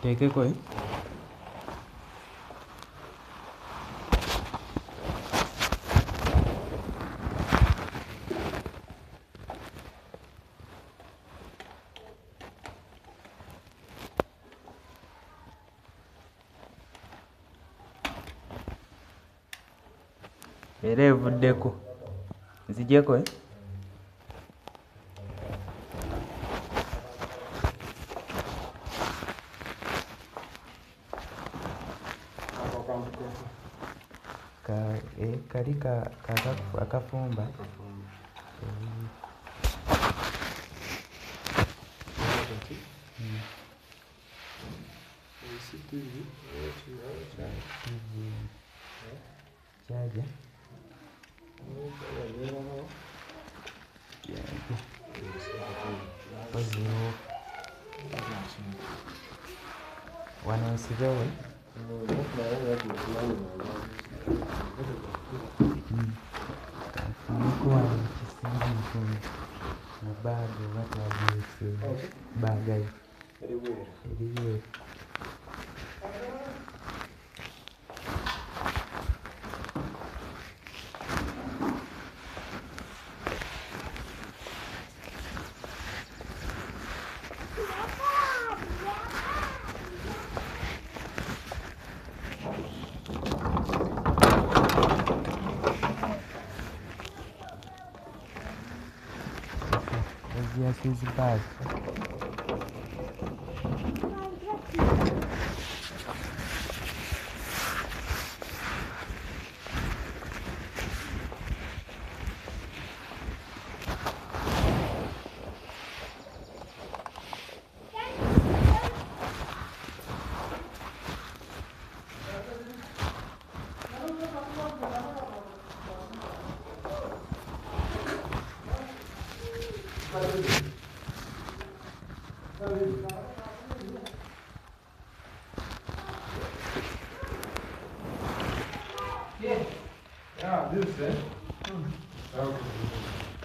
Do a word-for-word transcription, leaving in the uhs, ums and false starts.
Tekeko eh? Era evuddeko nzijeko eh? Ka, eh, kali ka, ka, akafumba chaja poziwo wano nsibewe kanfuniko wano kisinziiko mu baaga oba twagiwese baaga yo eriweeru. Yes, he's back. Yeah, yeah, this is it. Okay.